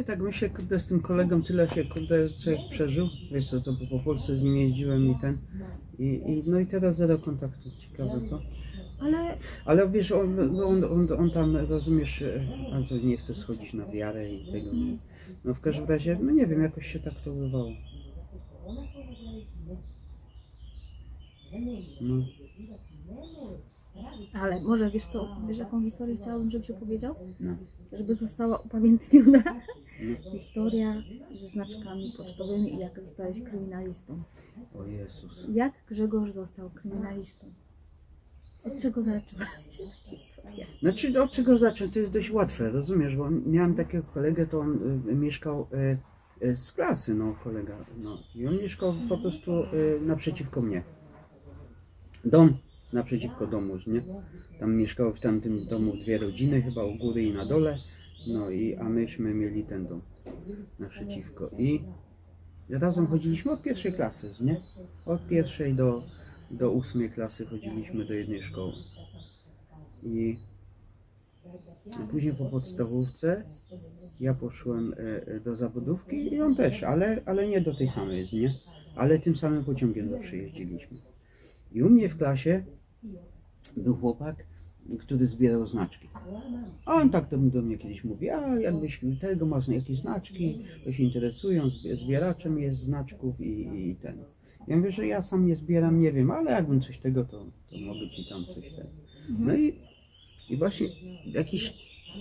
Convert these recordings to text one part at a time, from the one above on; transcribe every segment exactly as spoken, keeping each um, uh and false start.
nie, tak myślę, kurde, z tym kolegą tyle się, kurde, człowiek przeżył. Wiesz co, to po Polsce z nim jeździłem i ten. I, i, no i teraz zero kontaktu, ciekawe co? Ale... Ale wiesz, on, on, on, on tam, rozumiesz, bardzo nie chce schodzić na wiarę i tego. Nie. No w każdym razie, no nie wiem, jakoś się tak to urywało. No. Ale może wiesz co, wiesz jaką historię chciałabym, żebyś opowiedział? No. Żeby została upamiętniona. No. Historia ze znaczkami pocztowymi i jak zostałeś kryminalistą. O Jezus. Jak Grzegorz został kryminalistą? Od czego zaczęła się ta historia? Znaczy, od czego zacząć? To jest dość łatwe, rozumiesz, bo miałem takiego kolegę, to on y, mieszkał y, y, z klasy, no kolega, no. I on mieszkał po prostu y, naprzeciwko mnie. Dom naprzeciwko domu, nie? Tam mieszkały w tamtym domu dwie rodziny, chyba u góry i na dole. No i, a myśmy mieli ten dom naprzeciwko. I razem chodziliśmy od pierwszej klasy, nie? Od pierwszej do, do ósmej klasy chodziliśmy do jednej szkoły. I później po podstawówce ja poszłem do zawodówki i on też, ale, ale nie do tej samej, nie? Ale tym samym pociągiem zawsze jeździliśmy. I u mnie w klasie był chłopak, który zbierał znaczki. A on tak do, do mnie kiedyś mówi, a jakbyś tego masz jakieś znaczki, to się interesują, zbieraczem jest znaczków i, i ten. Ja mówię, że ja sam nie zbieram, nie wiem, ale jakbym coś tego, to, to mogę ci tam coś ten. No i, i właśnie w jakiś,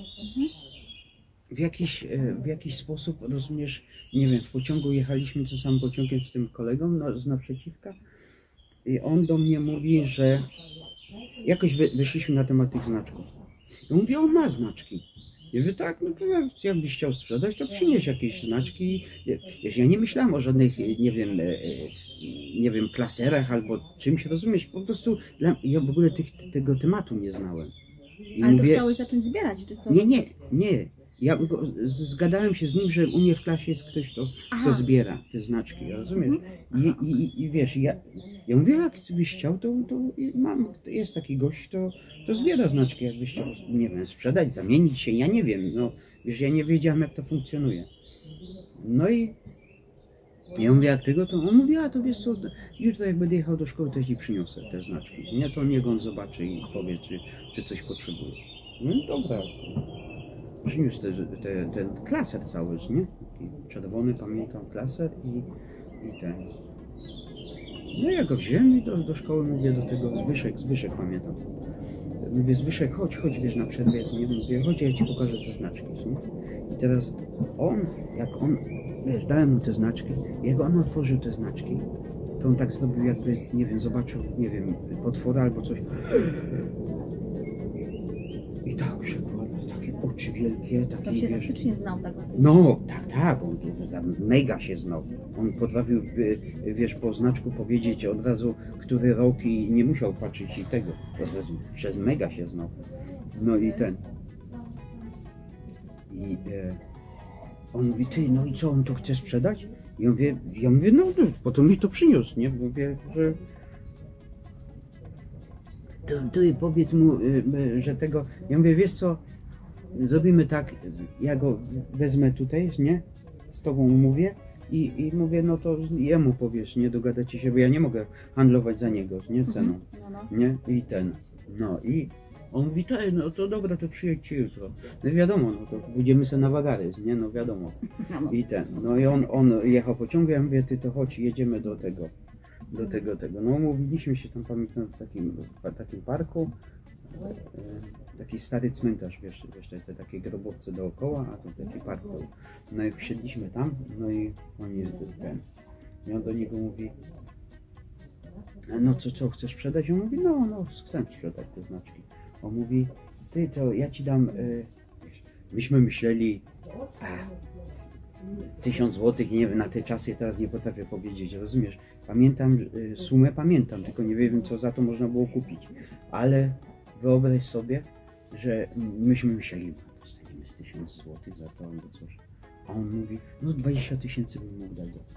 w jakiś, w jakiś sposób, rozumiesz, nie wiem, w pociągu jechaliśmy tym samym pociągiem z tym kolegą no, z naprzeciwka i on do mnie mówi, że jakoś wy, wyszliśmy na temat tych znaczków. I mówi, on ma znaczki. Ja mówię, tak, no to jakbyś chciał sprzedać, to przynieś jakieś znaczki. Ja, ja nie myślałem o żadnych, nie wiem, nie wiem, klaserach albo czymś, rozumiesz? Po prostu ja w ogóle tych, tego tematu nie znałem. I ale mówię, to chciałeś zacząć zbierać, czy co? Nie, nie, nie. Ja zgadałem się z nim, że u mnie w klasie jest ktoś, kto, kto zbiera te znaczki, rozumiesz? I, i, i wiesz, ja, ja mówię, jak byś chciał, to, to mam, jest taki gość, to, to zbiera znaczki, jakbyś chciał, nie wiem, sprzedać, zamienić się, ja nie wiem, no, wiesz, ja nie wiedziałem, jak to funkcjonuje. No i ja mówię, jak tego, to on mówi, a to wiesz co, jutro jak będę jechał do szkoły, to ci przyniosę te znaczki, nie? To niech on zobaczy i powie, czy, czy coś potrzebuje. No i dobra. Przyniósł te, te, ten klaser cały, nie? Czerwony, pamiętam, klaser i, i ten. No ja go wziąłem i do, do szkoły mówię do tego, Zbyszek, Zbyszek pamiętam. Mówię, Zbyszek, chodź, chodź, wiesz, na przerwie, nie mówię, chodź, ja ci pokażę te znaczki, nie? I teraz on, jak on, wiesz, dałem mu te znaczki, jak on otworzył te znaczki, to on tak zrobił, jakby, nie wiem, zobaczył, nie wiem, potwora albo coś. I tak się kładł, takie oczy wielkie, takie, to się wiesz... faktycznie znał tak? No, tak, tak, on mega się znał. On potrafił, wiesz, po znaczku powiedzieć od razu, który rok i nie musiał patrzeć i tego. Przez mega się znał. No i ten. I e, on mówi, ty, no i co, on to chce sprzedać? I ja mówię, ja mówię, no, po to mi to przyniósł, nie? Mówię, że... To, to powiedz mu, że tego... Ja mówię, wiesz co, zrobimy tak, ja go wezmę tutaj, nie? Z tobą umówię i, i mówię, no to jemu powiesz, nie? Dogadacie się, bo ja nie mogę handlować za niego, nie? Ceną, nie? I ten, no i on mówi, to, no to dobra, to przyjedźcie jutro. No wiadomo, no to pójdziemy sobie na wagary, nie? No wiadomo. I ten, no i on, on jechał pociągiem, ja mówię, ty to chodź, jedziemy do tego. Do tego, tego. No umówiliśmy się tam, pamiętam, w takim, w takim parku, e, taki stary cmentarz, wiesz, wiesz te, te takie grobowce dookoła, a to taki park był. No i siedliśmy tam, no i on jest ten. I on do niego mówi, no co, co, chcesz sprzedać? On mówi, no, no, chcę sprzedać te znaczki. On mówi, ty, to ja ci dam, e, myśmy myśleli, a, tysiąc złotych, nie wiem, na te czasy teraz nie potrafię powiedzieć, rozumiesz? Pamiętam, sumę pamiętam, tylko nie wiem, co za to można było kupić. Ale wyobraź sobie, że myśmy myśleli, dostaniemy z tysiąc złotych za to albo coś. A on mówi, no dwadzieścia tysięcy bym mógł dać za to.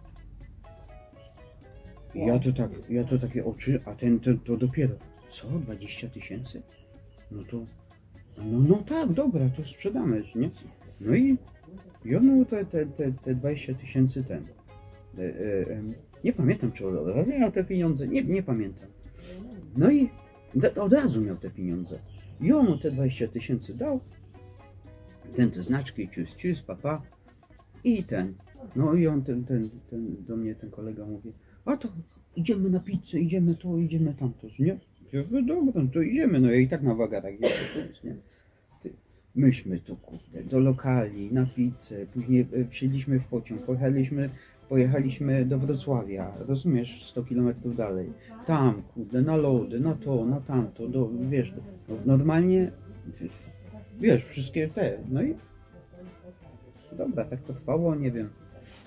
I ja to tak, ja to takie oczy, a ten to, to dopiero, co, dwadzieścia tysięcy? No to, no, no tak, dobra, to sprzedamy, nie? No i I on mu te, te, te, te dwadzieścia tysięcy ten. E, e, e, nie pamiętam, czy od razu miał te pieniądze, nie, nie pamiętam. No i da, od razu miał te pieniądze. I on mu te dwadzieścia tysięcy dał. Ten te znaczki, cius, cius, papa. I ten. No i on, ten, ten, ten, do mnie ten kolega mówi, a to idziemy na pizzę, idziemy tu, idziemy tamto, nie? Ja mówię, dobra, no to idziemy, no ja i tak na wagarach jeżdżę, nie? Ty, myśmy tu, kurde, do lokali, na pizzę, później wsiedliśmy w pociąg, pojechaliśmy, pojechaliśmy do Wrocławia, rozumiesz, sto kilometrów dalej, tam, kurde, na lody, na to, na tamto, do, wiesz, no, normalnie, wiesz, wszystkie te, no i dobra, tak to trwało, nie wiem.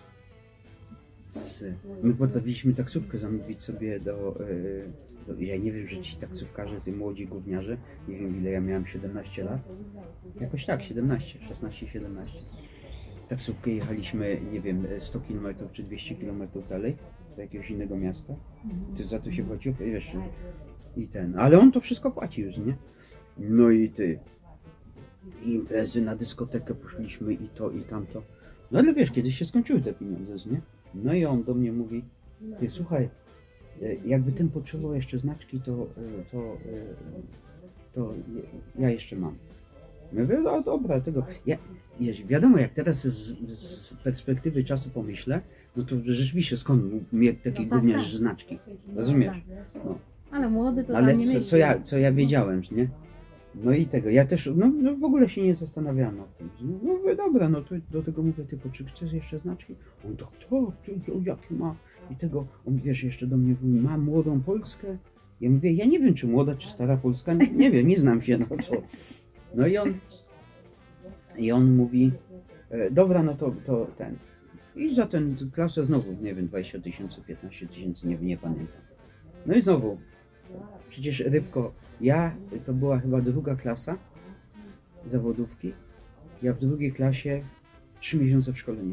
My potrafiliśmy taksówkę zamówić sobie do, do... Ja nie wiem, że ci taksówkarze, ty młodzi gówniarze, nie wiem ile ja miałem, siedemnaście lat. Jakoś tak, siedemnaście, szesnaście, siedemnaście. W taksówkę jechaliśmy, nie wiem, sto kilometrów czy dwieście kilometrów dalej, do jakiegoś innego miasta. Ty za to się płaciło, wiesz, i ten. Ale on to wszystko płaci już, nie? No i ty... I imprezy, na dyskotekę poszliśmy i to, i tamto. No ale wiesz, kiedyś się skończyły te pieniądze, nie? No i on do mnie mówi, ty słuchaj, jakby ten potrzebował jeszcze znaczki, to, to, to ja jeszcze mam. Ja mówię, no dobra, tego. Ja, wiesz, wiadomo, jak teraz z, z perspektywy czasu pomyślę, no to rzeczywiście skąd mieć takie No tak, gówniarze tak. znaczki, rozumiesz? No. Ale młody to Ale tam nie co, myśli. co, ja, co ja wiedziałem, nie? No i tego, ja też, no, no w ogóle się nie zastanawiałem nad tym. No, no mówię, dobra, no to do tego mówię, typu, czy chcesz jeszcze znaczki? On tak, to, to, to, jaki ma? I tego, on wiesz, jeszcze do mnie mówi, ma młodą Polskę? Ja mówię, ja nie wiem, czy młoda, czy stara Polska, nie, nie wiem, nie znam się, no co. No i on, i on mówi, e, dobra, no to, to ten. I za tę klasę znowu, nie wiem, dwadzieścia tysięcy, piętnaście tysięcy, nie, nie pamiętam. No i znowu, przecież Rybko, ja, to była chyba druga klasa zawodówki, ja w drugiej klasie trzy miesiące w szkole nie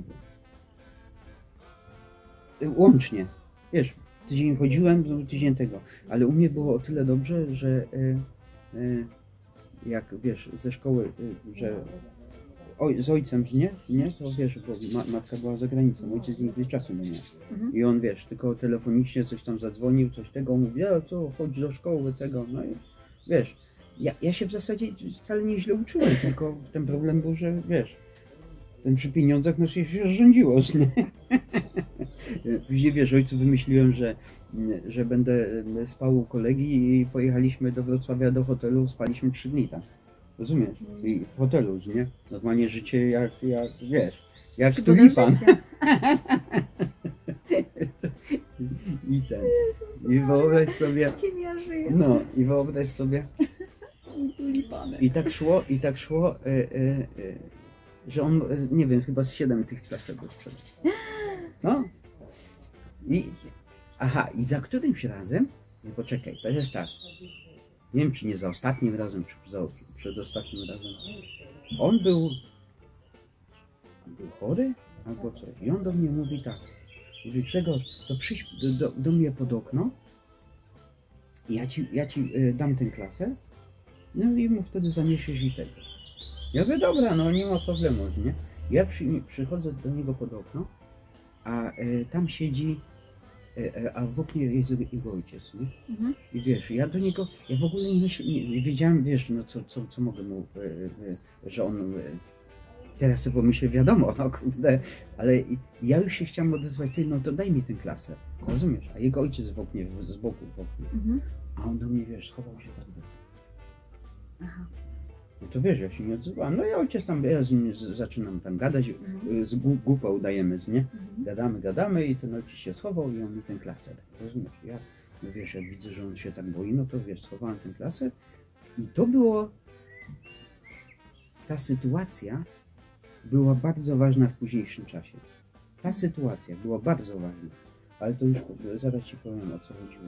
byłem. Łącznie, wiesz, tydzień chodziłem, tydzień tego, ale u mnie było o tyle dobrze, że y, y, jak wiesz, ze szkoły, y, że oj, z ojcem, nie, nie, to wiesz, bo ma, matka była za granicą, ojciec nigdy czasu nie miał. Mhm. I on, wiesz, tylko telefonicznie coś tam zadzwonił, coś tego, mówi, a co, chodź do szkoły, tego, no i wiesz, ja, ja się w zasadzie wcale nieźle uczyłem, tylko ten problem był, że wiesz, ten przy pieniądzach no się, się rządziło, nie? Później, wiesz, ojcu wymyśliłem, że, że będę spał u kolegi i pojechaliśmy do Wrocławia do hotelu, spaliśmy trzy dni tam. Rozumiesz? I w hotelu, nie? Normalnie życie jak, jak wiesz, jak tulipan. I ten. I wyobraź sobie. Z kim ja żyję? No, i wyobraź sobie. I tulipanem. I tak szło, i tak szło, y, y, y, że on, y, nie wiem, chyba z siedem tych klasek był sprzedał. No. I, aha, i za którymś razem, nie poczekaj, to jest tak. Nie wiem, czy nie za ostatnim razem, czy za przedostatnim razem. On był, on był chory albo coś. I on do mnie mówi tak. Mówi, Grzegorz, to przyjdź do, do, do mnie pod okno. I ja ci, ja ci y, dam tę klasę. No i mu wtedy zaniesiesz i tego. Ja mówię, dobra, no nie ma problemu, nie? Ja przy, przychodzę do niego pod okno, a y, tam siedzi, y, a w oknie jest jego ojciec, nie? Mhm. I wiesz, ja do niego, ja w ogóle nie, myśl, nie, nie wiedziałem, wiesz, no co, co, co mogę mu, y, y, że on, y, teraz sobie pomyślę, wiadomo, no kurde, ale ja już się chciałem odezwać, ty, no to daj mi tę klasę, rozumiesz? A jego ojciec w oknie, w, z boku w oknie, Mhm. a on do mnie, wiesz, schował się tak do... Aha. No to wiesz, ja się nie odzywałem, no i ojciec tam, ja z nim z, zaczynam tam gadać, Mhm. z gu- głupą udajemy, nie? Mhm. Gadamy, gadamy i ten ojciec się schował i on mi tę klasę dał, rozumiesz? Ja, no wiesz, jak widzę, że on się tak boi, no to wiesz, schowałem tę klasę i to było, ta sytuacja była bardzo ważna w późniejszym czasie. Ta sytuacja była bardzo ważna, ale to już zaraz ci powiem, o co chodziło.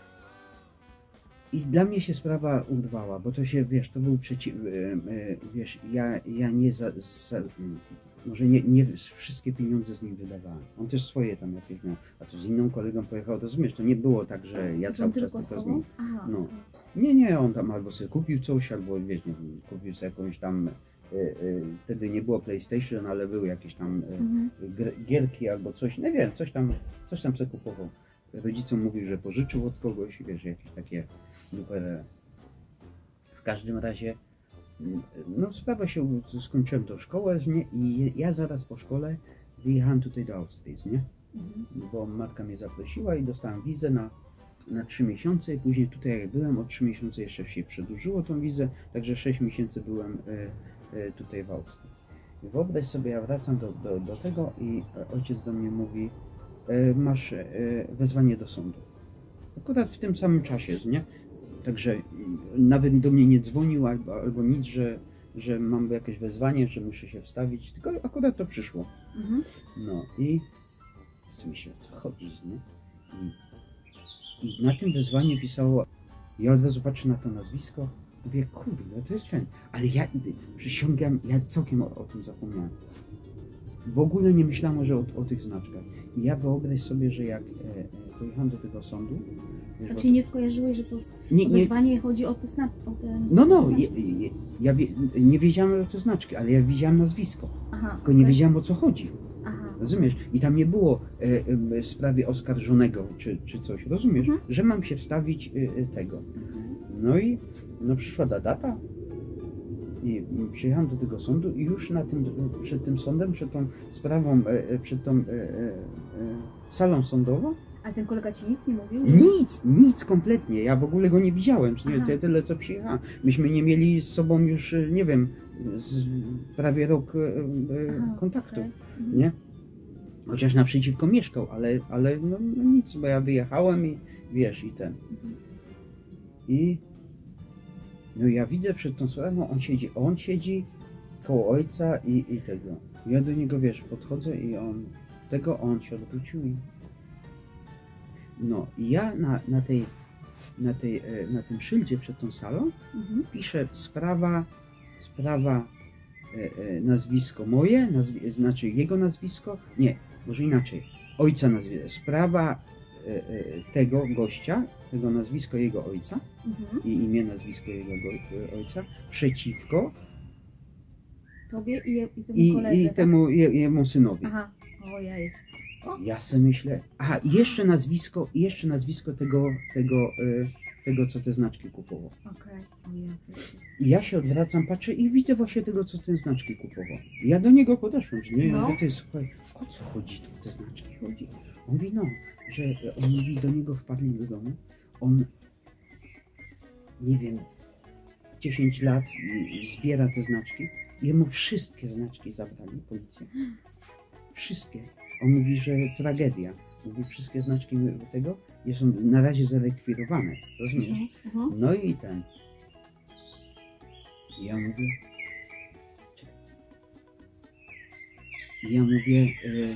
I dla mnie się sprawa urwała, bo to się, wiesz, to był przeciw, wiesz, ja, ja nie za, za może nie, nie wszystkie pieniądze z nim wydawałem. On też swoje tam jakieś miał, a to z inną kolegą pojechał, rozumiesz, to nie było tak, że ja Czy cały on czas tylko z tylko z tobą? nim. Aha. No. Nie, nie, on tam albo sobie kupił coś, albo wiesz, nie wiem, kupił sobie jakąś tam wtedy nie było PlayStation, ale były jakieś tam Mhm. gierki albo coś, nie wiem, coś tam, coś tam sobie kupował. Rodzicom mówił, że pożyczył od kogoś, wiesz, jakieś takie duperele. W każdym razie, no sprawa się, skończyłem tą szkołę, nie? I ja zaraz po szkole wyjechałem tutaj do Austrii, nie? Mhm. Bo matka mnie zaprosiła i dostałem wizę na, na trzy miesiące i później tutaj jak byłem, o trzy miesiące jeszcze się przedłużyło tą wizę, także sześć miesięcy byłem y, y, tutaj w Austrii. I wyobraź sobie, ja wracam do, do, do tego i ojciec do mnie mówi, y, masz y, wezwanie do sądu. Akurat w tym samym czasie, nie? Także y, nawet do mnie nie dzwonił albo, albo nic, że, że mam jakieś wezwanie, że muszę się wstawić, tylko akurat to przyszło. Mhm. No i myślę, o co chodzi, nie? I, I na tym wezwanie pisało, ja od razu patrzę na to nazwisko, mówię, kurde, to jest ten. Ale ja przysiągam, ja całkiem o, o tym zapomniałem. W ogóle nie myślałem że o, o tych znaczkach. I ja wyobraź sobie, że jak e, e, pojechałem do tego sądu... Wiesz, A bo- czyli nie skojarzyłeś, że to nie, to nie, wezwanie chodzi o te zna- o te no, no, znaczki? ja, ja, ja wie, nie wiedziałem o te znaczki, ale ja widziałem nazwisko. Aha, Tylko nie okej. wiedziałem o co chodzi. Aha. Rozumiesz? I tam nie było e, e, w sprawie oskarżonego czy, czy coś, rozumiesz? Mhm. Że mam się wstawić e, e, tego. No i no przyszła ta data i przyjechałem do tego sądu i już na tym, przed tym sądem, przed tą sprawą, e, e, przed tą e, e, e, salą sądową, Ale ten kolega ci nic nie mówił? nic, nic kompletnie, ja w ogóle go nie widziałem, czy nie, Aha. ty- tyle co przyjechałem. Myśmy nie mieli z sobą już, e, nie wiem, z, prawie rok e, e, Aha, kontaktu. okej. Mhm. Nie? Chociaż naprzeciwko mieszkał, ale, ale no, no nic, bo ja wyjechałem i wiesz, i ten. Mhm. I no ja widzę przed tą sprawą, on siedzi, on siedzi koło ojca i, i tego. Ja do niego, wiesz, podchodzę i on, tego on się odwrócił i... No i ja na, na tej, na tej, e, na tym szyldzie przed tą salą Mhm. piszę sprawa, sprawa, e, e, nazwisko moje, nazwi znaczy jego nazwisko, nie, może inaczej, ojca nazwisko, sprawa e, e, tego gościa, tego nazwisko jego ojca Mhm. i imię, nazwisko jego go, e, ojca przeciwko Tobie i, je, i temu i, koledze, i tak? temu je, jemu synowi. Aha, ojej. O. Ja sobie myślę, aha, i jeszcze nazwisko, i jeszcze nazwisko tego, tego, e, tego co te znaczki kupował. Okej, ojej. wiecie. I ja się odwracam, patrzę i widzę właśnie tego, co ten znaczki kupował. I ja do niego podeszłem, że nie, No. no. Ty, słuchaj, o co chodzi tu, te znaczki chodzi? On mówi, no, że on mówi, do niego wpadli do domu, on, nie wiem, dziesięć lat i, i zbiera te znaczki, i jemu wszystkie znaczki zabrali, policja. Wszystkie. On mówi, że tragedia. Mówi, wszystkie znaczki tego i są na razie zarekwirowane, rozumiesz? Mhm. Mhm. No i ten. I ja mówię. Czekaj. I ja mówię. Y...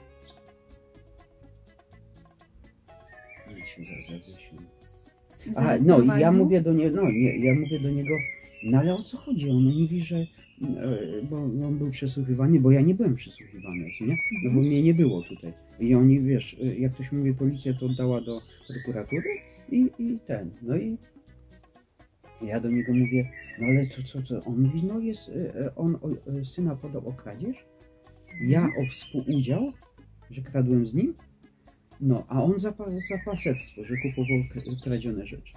Ja się za- zawiesiłem. A, no i ja mówię do niego, no nie, ja mówię do niego, no ale o co chodzi? On mówi, że e, bo on był przesłuchiwany, bo ja nie byłem przesłuchiwany, co nie? No bo mnie nie było tutaj. I oni, wiesz, e, jak ktoś mówi, policja to oddała do prokuratury i, i ten, no i ja do niego mówię, no ale co, co, co? On mówi, no jest, e, on o, e, syna podał o kradzież, ja o współudział, że kradłem z nim, no, a on za, pa- za paserstwo, że kupował k- kradzione rzeczy.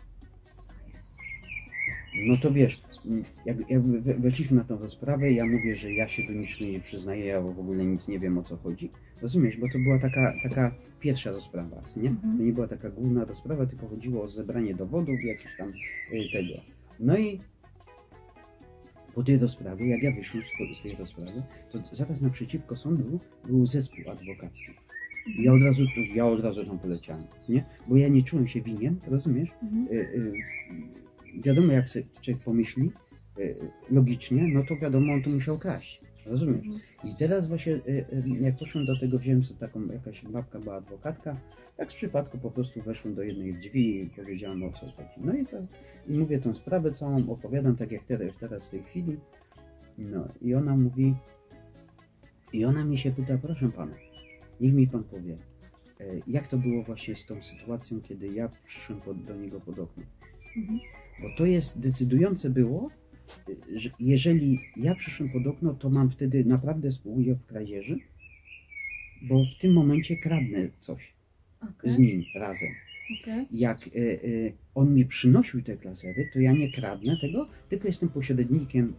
No to wiesz, jak, jak we- weszliśmy na tą rozprawę, ja mówię, że ja się do niczego nie przyznaję, ja w ogóle nic nie wiem o co chodzi. Rozumiesz, bo to była taka, taka pierwsza rozprawa, nie? Mhm. To nie była taka główna rozprawa, tylko chodziło o zebranie dowodów, jakieś tam y, tego. No i po tej rozprawie, jak ja wyszłem z, z tej rozprawy, to zaraz naprzeciwko sądu był zespół adwokacki. I Ja od razu, ja od razu tam poleciałem, nie? Bo ja nie czułem się winien, rozumiesz? Mhm. Y, y, wiadomo, jak sobie człowiek pomyśli y, logicznie, no to wiadomo, on to musiał kraść, rozumiesz? Mhm. I teraz właśnie, y, y, jak poszłem do tego, wziąłem sobie taką, jakaś babka była adwokatka, tak z przypadku po prostu weszłem do jednej drzwi i powiedziałem, o co chodzi. No i, to, i mówię tą sprawę całą, opowiadam tak jak teraz, teraz w tej chwili. No i ona mówi, i ona mi się pyta, proszę pana, niech mi pan powie, e, jak to było właśnie z tą sytuacją, kiedy ja przyszłem pod, do niego pod okno. Mhm. Bo to jest decydujące było, że jeżeli ja przyszłem pod okno, to mam wtedy naprawdę współudział w kradzieży, bo w tym momencie kradnę coś Okej. z nim razem. Okej. Jak y, y, on mi przynosił te klasery, to ja nie kradnę tego, tylko jestem pośrednikiem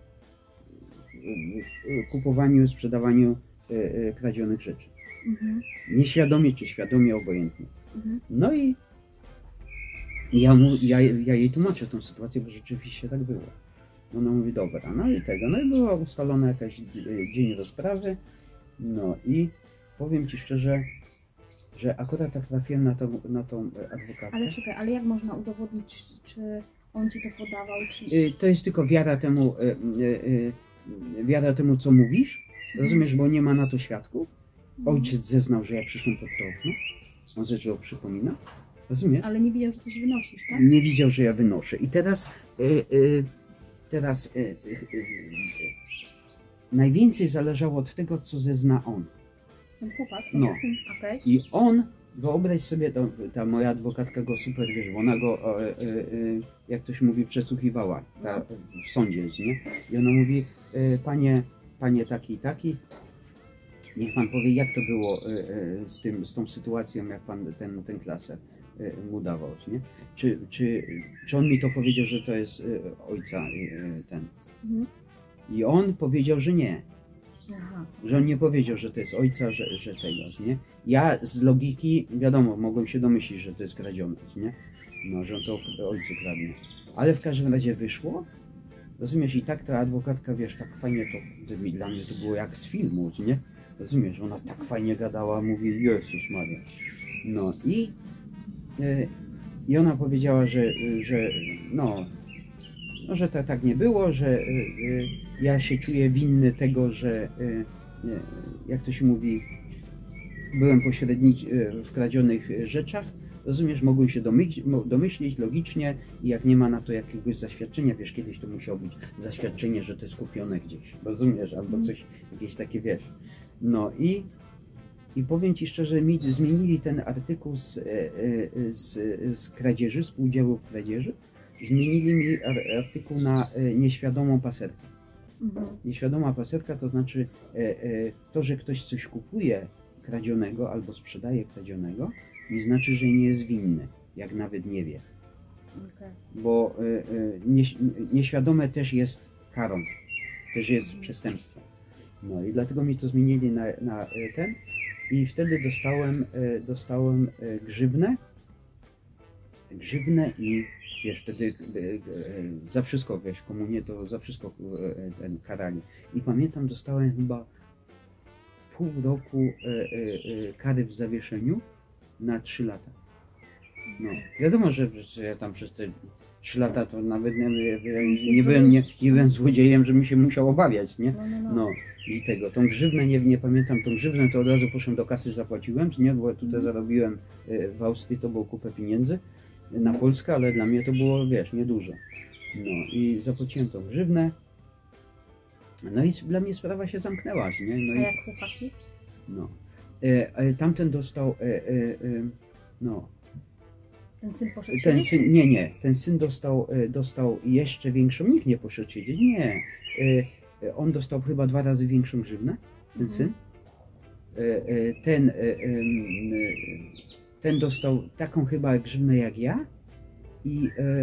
w kupowaniu, sprzedawaniu y, y, kradzionych rzeczy. Mhm. Nieświadomie czy świadomie, obojętnie. Mhm. No i ja, mu, ja, ja jej tłumaczę tę sytuację, bo rzeczywiście tak było. Ona mówi, dobra, no i tego. No i była ustalona jakaś y, dzień rozprawy. No i powiem Ci szczerze, że akurat tak trafiłem na tą, na tą adwokatkę. Ale czekaj, ale jak można udowodnić, czy on ci to podawał, czy... Y, To jest tylko wiara temu, y, y, y, wiara temu, co mówisz. Rozumiesz, bo nie ma na to świadków. Ojciec zeznał, że ja przyszłem pod to okno. On zaczął przypomina. Rozumiesz? Ale nie wiedział, że coś wynosisz, tak? Nie widział, że ja wynoszę. I teraz, y, y, teraz y, y, y, y, najwięcej zależało od tego, co zezna on. Ten chłopak, No. ten syn, okej. I on, wyobraź sobie, to, ta moja adwokatka go super, wiesz, bo ona go, e, e, e, jak to się mówi, przesłuchiwała ta, w sądzie, nie? I ona mówi, e, panie, panie taki i taki, niech pan powie, jak to było e, e, z, tym, z tą sytuacją, jak pan ten, ten klasę e, mu dawał, nie? Czy, czy, czy on mi to powiedział, że to jest e, ojca e, ten? Mhm. I on powiedział, że nie. Aha. Że on nie powiedział, że to jest ojca, że, że tego, nie? Ja z logiki, wiadomo, mogłem się domyślić, że to jest kradzione, nie? No, że on to ojcu kradnie. Ale w każdym razie wyszło, rozumiesz, i tak ta adwokatka, wiesz, tak fajnie to, to mi, dla mnie to było jak z filmu, nie? Rozumiesz, ona tak fajnie gadała, mówi, Jezus Maria. No i, y, i ona powiedziała, że, że no, no, że to tak nie było, że y, y, ja się czuję winny tego, że y, y, jak to się mówi, byłem pośrednik y, w kradzionych rzeczach. Rozumiesz, mogłem się domyślić, domyślić logicznie i jak nie ma na to jakiegoś zaświadczenia, wiesz, kiedyś to musiało być zaświadczenie, że to jest kupione gdzieś, rozumiesz, albo coś, jakieś takie, wiesz. No i, i powiem Ci szczerze, mi zmienili ten artykuł z, y, y, z, z kradzieży, z udziału w kradzieży. Zmienili mi artykuł na e, nieświadomą paserkę. Mhm. Nieświadoma paserka to znaczy e, e, to, że ktoś coś kupuje kradzionego albo sprzedaje kradzionego, nie znaczy, że nie jest winny, jak nawet nie wie. Okej. Bo e, e, nie, nieświadome też jest karą, też jest przestępstwem. No i dlatego mi to zmienili na, na e, ten i wtedy dostałem, e, dostałem e, grzywnę, grzywnę i wiesz, wtedy e, e, za wszystko, wiesz, komunię to za wszystko e, ten karali. I pamiętam, dostałem chyba pół roku e, e, e, kary w zawieszeniu na trzy lata. No, wiadomo, że, że ja tam przez te trzy lata to nawet nie, nie, nie, byłem, nie, nie byłem złodziejem, żebym się musiał obawiać, nie? No, no, no. No i tego, tą grzywnę, nie, nie pamiętam, tą grzywnę to od razu poszedłem do kasy, zapłaciłem, czy nie, bo tutaj zarobiłem e, w Austrii, to było kupę pieniędzy na Polskę, ale dla mnie to było, wiesz, niedużo. No i zapłaciłem tą grzywnę. No i dla mnie sprawa się zamknęła, nie? No A i, jak chłopaki? no. E, e, tamten dostał, e, e, e, no, Ten syn poszedł ten siedzieć? syn, nie, nie, ten syn dostał, e, dostał jeszcze większą, nikt nie poszedł siedzieć, nie. E, e, on dostał chyba dwa razy większą grzywnę, ten Mhm. syn. E, e, ten, e, e, e, ten dostał taką chyba grzywnę jak ja i e,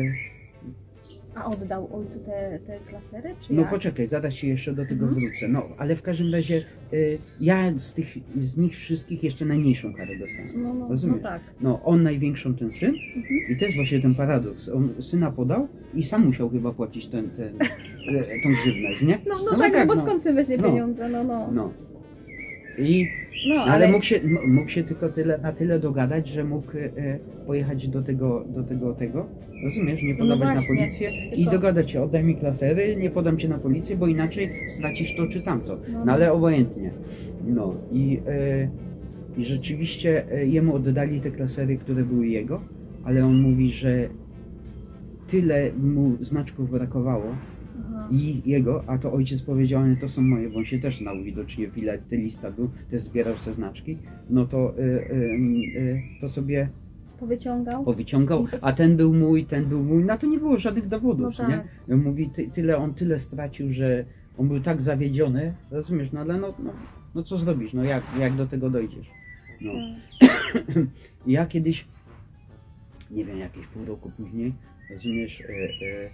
A oddał ojcu te, te klasery, czy no jak? poczekaj, zaraz się jeszcze do tego Mhm. wrócę. No, ale w każdym razie y, ja z tych, z nich wszystkich jeszcze najmniejszą karę dostałem. No, no, no Rozumiesz? tak. No, on największą, ten syn, Mhm. i to jest właśnie ten paradoks. On syna podał i sam musiał chyba płacić ten, ten, e, tą grzywnę, nie? No, no, No tak, tak, bo no. skąd syn weźmie No. pieniądze, no, no. No. I, No, ale, ale... mógł, się, m- mógł się tylko tyle, na tyle dogadać, że mógł e, pojechać do tego, do tego, tego, rozumiesz, nie No podawać na właśnie, policję i tylko- dogadać się, oddaj mi klasery, nie podam cię na policję, bo inaczej stracisz to czy tamto. No, No, no. ale obojętnie. No i, e, i rzeczywiście e, jemu oddali te klasery, które były jego, ale on mówi, że tyle mu znaczków brakowało Aha. i jego, a to ojciec powiedział, że to są moje, bo on się też znał widocznie, filatelista był, też zbierał se znaczki, no to, y, y, y, to sobie Powyciągał? Powyciągał, a ten był mój, ten był mój, na to nie było żadnych dowodów, No tak. nie? Mówi, ty, tyle, on tyle stracił, że on był tak zawiedziony, rozumiesz, no ale no, no, no co zrobisz, no jak, jak do tego dojdziesz? No. Ja kiedyś, nie wiem, jakieś pół roku później, rozumiesz, e, e,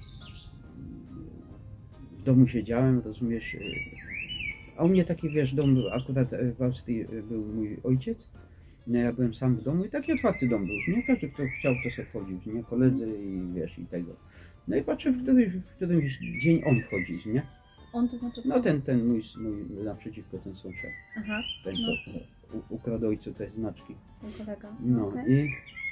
w domu siedziałem, rozumiesz, e, a u mnie taki, wiesz, dom był, akurat w Austrii był mój ojciec, no, ja byłem sam w domu i taki otwarty dom był, nie każdy, kto chciał, to sobie wchodził, nie, koledzy i wiesz, i tego. No i patrzę, w którymś, w którymś dzień on wchodzi, nie? On to znaczy? No ten, ten mój, mój naprzeciwko, ten sąsiad, Aha, ten no. co u- ukradł ojcu te znaczki. Ten kolega. No Okej. i...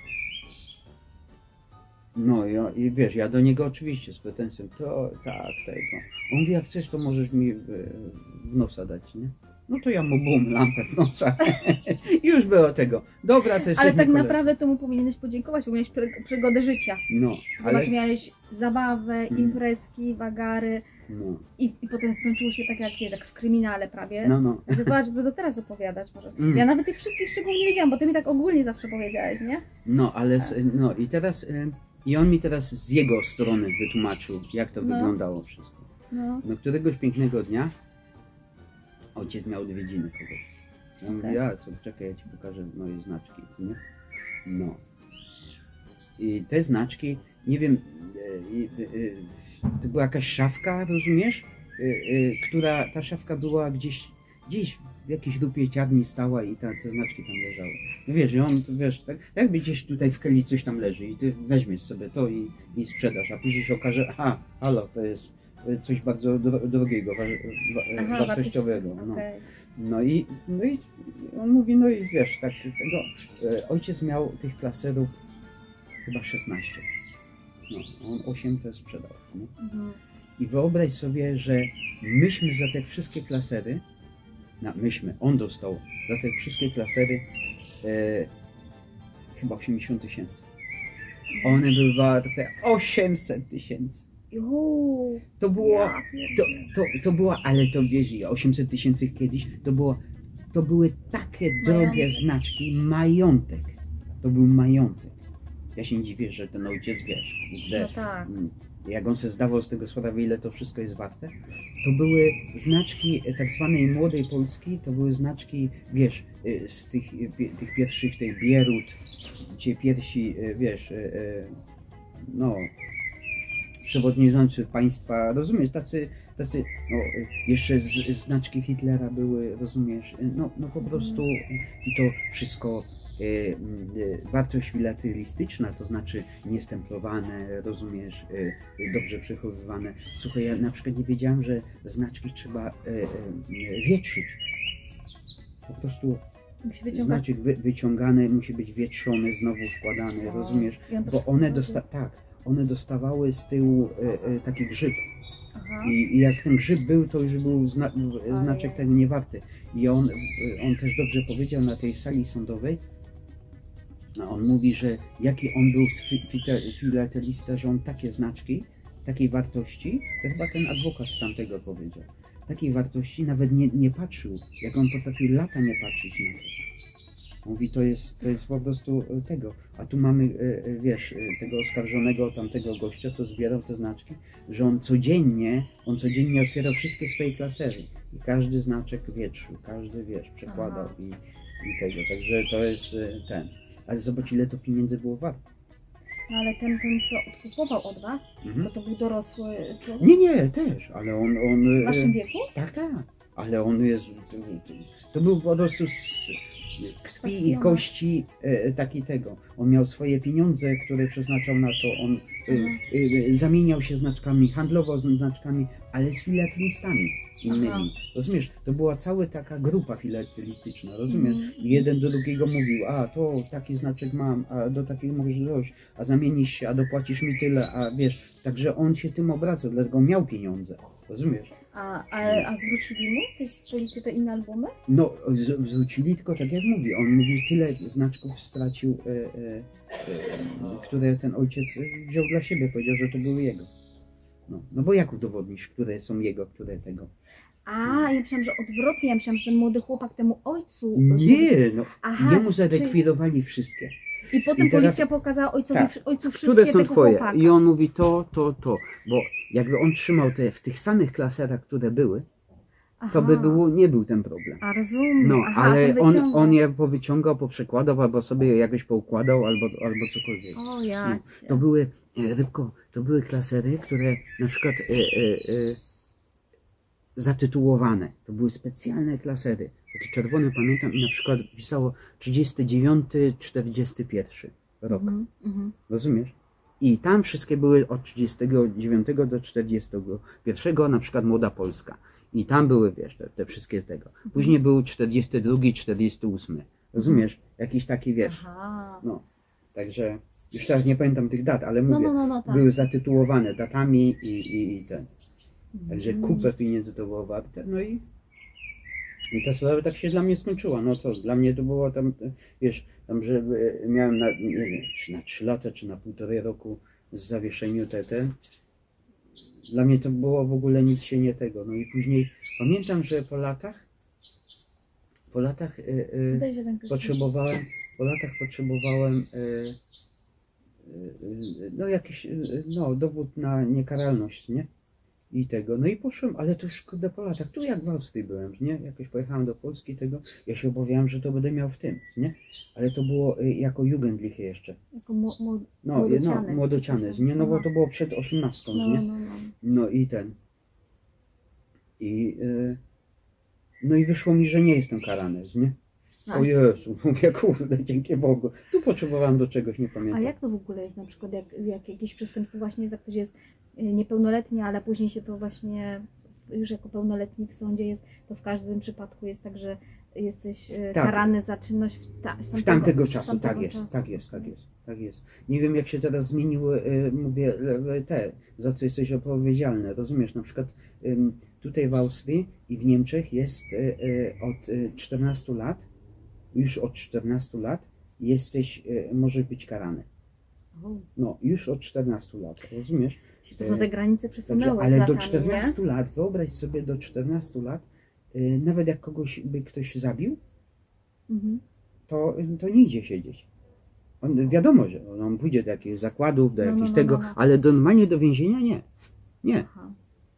No ja, i wiesz, ja do niego oczywiście z pretensją, to tak, tego. On mówi, jak chcesz, to możesz mi w, w nosa dać, nie? No to ja mu bum, lampę w nosa. I już było tego. Dobra, to jest Ale tak naprawdę to mu powinieneś podziękować, bo miałeś pry- przygodę życia. No, Zobacz, ale... miałeś zabawę, imprezki, wagary No, i, i potem skończyło się tak jak, wiesz, jak w kryminale prawie. no, no. Wybacz, by do teraz opowiadać może. Mm. Ja nawet tych wszystkich szczegółów nie wiedziałam, bo ty mi tak ogólnie zawsze powiedziałeś, nie? No, ale s- no i teraz... y, I on mi teraz z jego strony wytłumaczył, jak to No. wyglądało wszystko. No. No któregoś pięknego dnia ojciec miał odwiedziny kogoś. Ja Okej. mówię, a co, czekaj, ja ci pokażę moje znaczki, nie? No. I te znaczki, nie wiem, e, e, e, to była jakaś szafka, rozumiesz? E, e, która, ta szafka była gdzieś, gdzieś w jakiejś grupie ciarni stała i ta, te znaczki tam leżały. No wiesz, i on, to wiesz, tak jakby gdzieś tutaj w keli coś tam leży i ty weźmiesz sobie to i, i sprzedasz, a później się okaże, aha, halo, to jest coś bardzo dro- drogiego, wa- wa- Aha, wartościowego. No. Okej. No i, no i on mówi, no i wiesz, tak, tego, e, ojciec miał tych klaserów chyba szesnaście. No, on osiem też sprzedał. Nie? Mhm. I wyobraź sobie, że myśmy za te wszystkie klasery, no myśmy, on dostał za te wszystkie klasery e, chyba osiemdziesiąt tysięcy. One były warte osiemset tysięcy. Juhu. To było, Ja to, pierdzielę. to, to była, ale to wiesz, osiemset tysięcy kiedyś, to było, to były takie drogie Majątek. znaczki, majątek. To był majątek. Ja się nie dziwię, że ten ojciec, wiesz, kurde, No tak. mm, jak on sobie zdawał z tego sprawę, ile to wszystko jest warte, to były znaczki tak zwanej młodej Polski, to były znaczki, wiesz, y, z tych, y, pie- tych pierwszych, tej Bierut, gdzie pierwsi, y, wiesz, y, y, no, przewodniczący państwa, rozumiesz, tacy, tacy, no, y, jeszcze z, znaczki Hitlera były, rozumiesz, y, no, no po prostu y, i to wszystko y, y, wartość filatylistyczna, to znaczy niestemplowane, rozumiesz, y, y, dobrze przechowywane. Słuchaj, ja na przykład nie wiedziałem, że znaczki trzeba y, y, wietrzyć. Po prostu Musi wyciągać. znaczek wy, wyciągany musi być wietrzony, znowu wkładany, O, rozumiesz, i on też bo one, wchodzi. dosta tak, one dostawały z tyłu y, y, taki grzyb. Aha. I, I jak ten grzyb był, to już był zna, znaczek Ojej. tego niewarty. I on, on też dobrze powiedział na tej sali sądowej, a on mówi, że jaki on był fi- fita- filatelista, że on takie znaczki, takiej wartości, to chyba ten adwokat z tamtego powiedział, takiej wartości nawet nie, nie patrzył, jak on potrafił lata nie patrzeć na to. Mówi, to jest, to jest po prostu e, tego. A tu mamy, e, e, wiesz, e, tego oskarżonego, tamtego gościa, co zbierał te znaczki, że on codziennie, on codziennie otwierał wszystkie swoje klasery i każdy znaczek wietrzył, każdy, wiesz, przekładał Aha. i, i tego. Także to jest e, ten. Ale zobacz, ile to pieniędzy było warte. No ale ten, ten co odkupował od was, Mhm. to to był dorosły człowiek Nie, nie, też, ale on... on w e, waszym wieku? Tak, tak. Ale on jest. To, to, to był po prostu z krwi i Pasjomat. kości e, taki tego. On miał swoje pieniądze, które przeznaczał na to. On e, Mhm. e, zamieniał się znaczkami, handlował z znaczkami, ale z filatelistami innymi. Aha. Rozumiesz? To była cała taka grupa filatelistyczna, rozumiesz? Mhm. I jeden do drugiego mówił, a to taki znaczek mam, a do takiego możesz dojść, a zamienisz się, a dopłacisz mi tyle, a wiesz, także on się tym obracał, dlatego miał pieniądze, rozumiesz? A, a, a zwrócili mu też z policji te inne albumy? No, z- zwrócili tylko tak jak mówi. On mówi, tyle znaczków stracił, e, e, e, które ten ojciec wziął dla siebie. Powiedział, że to były jego. No, no bo jak udowodnisz, które są jego, które tego? A, ja myślałam, że odwrotnie, ja myślałam, że ten młody chłopek temu ojcu... Nie, no, Aha, jemu czyli- zarekwirowali wszystkie. I potem I teraz- policja pokazała ojcowi, tak, ojcu wszystkie które są tego twoje. chłopaka. I on mówi to, to, to. Bo jakby on trzymał te w tych samych klaserach, które były, to by Aha. było, nie był ten problem. A rozumiem. No, Aha, ale on, wyciągał. on je powyciągał, poprzekładał, albo sobie jakoś poukładał, albo, albo cokolwiek. O, ja. No, to były, e, Rybko, to były klasery, które na przykład e, e, e, zatytułowane. To były specjalne klasery. Takie czerwone pamiętam i na przykład pisało trzydziesty dziewiąty czterdziesty pierwszy rok. Mhm, mhm. Rozumiesz? I tam wszystkie były od trzydziestego dziewiątego do czterdziestego pierwszego, na przykład Młoda Polska. I tam były, wiesz, te, te wszystkie tego. Później był czterdziesty drugi, czterdziesty ósmy. Rozumiesz? Jakiś taki, wiesz. Aha. No. Także już teraz nie pamiętam tych dat, ale No, mówię, no, no, no, tak. były zatytułowane datami i, i, i ten. Także Mhm. kupę pieniędzy to było warte. No i, i ta sprawa tak się dla mnie skończyła. No co, dla mnie to było tam, wiesz, tam, że e, miałem na, nie wiem, czy na trzy lata, czy na półtorej roku z zawieszeniu te, te. Dla mnie to było w ogóle nic się nie tego. No i później pamiętam, że po latach, po latach e, e, Weź jeden ktoś. potrzebowałem, po latach potrzebowałem e, e, no jakiś, e, no dowód na niekaralność, nie? I tego, no i poszłem, ale to już kurde po latach, tu jak w Austrii byłem, nie? Jakoś pojechałem do Polski tego, ja się obawiałem, że to będę miał w tym, nie? Ale to było e, jako Jugendliche jeszcze. Jako mu, mu, No, młodociany. no młodociany, nie? No bo to było przed osiemnastką, No, nie? no, no. No i ten. I y, no i wyszło mi, że nie jestem karany, nie? No, O Jezu, mówię, kurde, dzięki Bogu. Tu potrzebowałem do czegoś, nie a pamiętam. jak to w ogóle jest na przykład, jak, jak jakieś przestępstwo właśnie, jak ktoś jest y, niepełnoletni, ale później się to właśnie już jako pełnoletni w sądzie jest, to w każdym przypadku jest tak, że jesteś y, Tak. karany za czynność w, ta, z W tamtego, tamtego z czasu, tamtego tak jest, czasu. tak jest, tak jest, tak jest. Nie wiem jak się teraz zmieniły, y, mówię, le- te, za co jesteś odpowiedzialny, rozumiesz? Na przykład ym, tutaj w Austrii i w Niemczech jest y, y, od y, czternastu lat, już od czternastu lat jesteś, y, możesz być karany. O, No, już od czternastu lat, rozumiesz? się to te granice Także, przesunęły ale z do latami, czternastu lat, wyobraź sobie do czternastu lat, y, nawet jak kogoś by ktoś zabił, nie? Mhm. to, to nie idzie siedzieć. On, wiadomo, że on pójdzie do jakichś zakładów, do No, no, jakichś no, tego, no, no. ale do, normalnie do więzienia nie. Nie. Aha.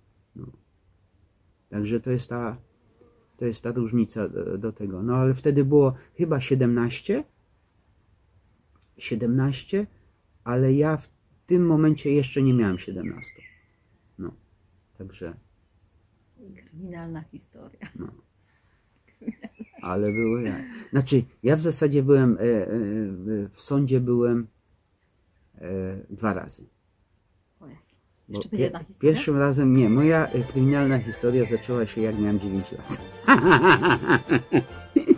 Także to jest ta, to jest ta różnica do, do tego. No ale wtedy było chyba siedemnaście, siedemnaście, ale ja w tym momencie jeszcze nie miałem siedemnastu. No, także, Kryminalna historia. no. Ale były ja. Znaczy, ja w zasadzie byłem, e, e, w sądzie byłem e, dwa razy. O Jezu. Bo Jeszcze będzie jedna pie- historia? pierwszym razem nie. Moja e, kryminalna historia zaczęła się jak miałem dziewięć lat.